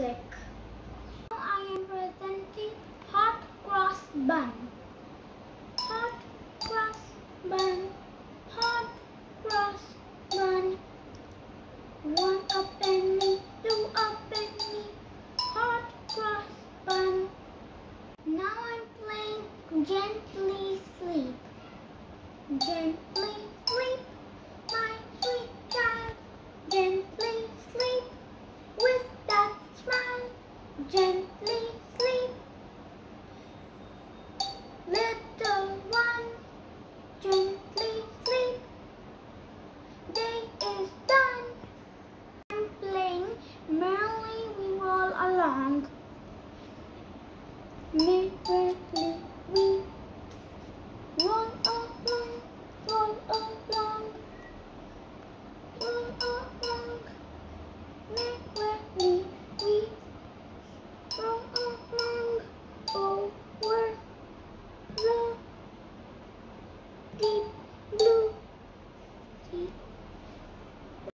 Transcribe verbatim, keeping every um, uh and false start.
music. Now I am presenting hot cross bun. Hot cross bun. Hot cross bun. One a penny, two a penny. Hot cross bun. Now I'm playing Gently Sleep. Gently sleep, my sweet child. Gently sleep with that smile. Gently sleep, little one. Gently sleep, day is done. I'm playing Merrily We Roll Along. Merrily we roll along, roll along, roll along. Merrily we roll along over the deep